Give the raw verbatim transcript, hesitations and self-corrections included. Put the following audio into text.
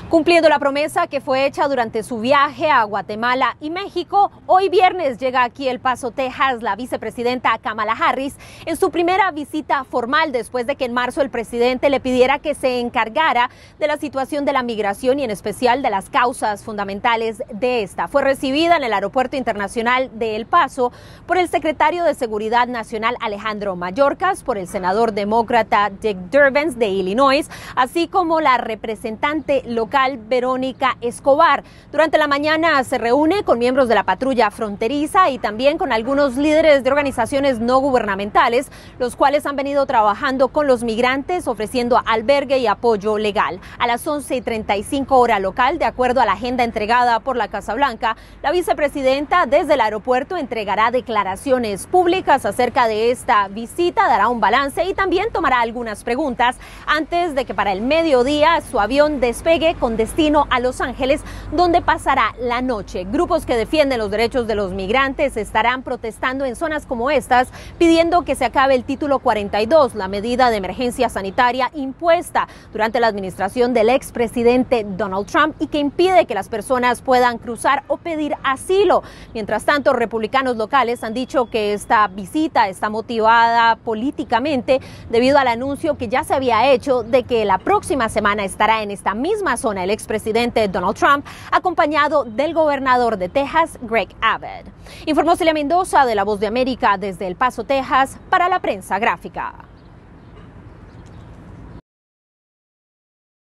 Cumpliendo la promesa que fue hecha durante su viaje a Guatemala y México, hoy viernes llega aquí a El Paso, Texas, la vicepresidenta Kamala Harris en su primera visita formal después de que en marzo el presidente le pidiera que se encargara de la situación de la migración y en especial de las causas fundamentales de esta. Fue recibida en el Aeropuerto Internacional de El Paso por el secretario de Seguridad Nacional Alejandro Mayorkas, por el senador demócrata Dick Durbin de Illinois, así como la representante local Verónica Escobar. Durante la mañana se reúne con miembros de la patrulla fronteriza y también con algunos líderes de organizaciones no gubernamentales, los cuales han venido trabajando con los migrantes, ofreciendo albergue y apoyo legal. A las once y treinta y cinco hora local, de acuerdo a la agenda entregada por la Casa Blanca, la vicepresidenta desde el aeropuerto entregará declaraciones públicas acerca de esta visita, dará un balance y también tomará algunas preguntas antes de que para el mediodía su avión despegue con destino a Los Ángeles, donde pasará la noche. Grupos que defienden los derechos de los migrantes estarán protestando en zonas como estas, pidiendo que se acabe el título cuarenta y dos, la medida de emergencia sanitaria impuesta durante la administración del expresidente Donald Trump y que impide que las personas puedan cruzar o pedir asilo. Mientras tanto, republicanos locales han dicho que esta visita está motivada políticamente debido al anuncio que ya se había hecho de que la próxima semana estará en esta misma zona el expresidente Donald Trump, acompañado del gobernador de Texas, Greg Abbott. Informó Celia Mendoza de La Voz de América desde El Paso, Texas, para la Prensa Gráfica.